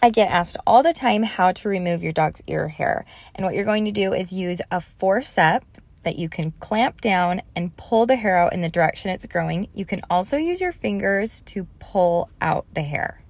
I get asked all the time how to remove your dog's ear hair. And what you're going to do is use a forceps that you can clamp down and pull the hair out in the direction it's growing. You can also use your fingers to pull out the hair.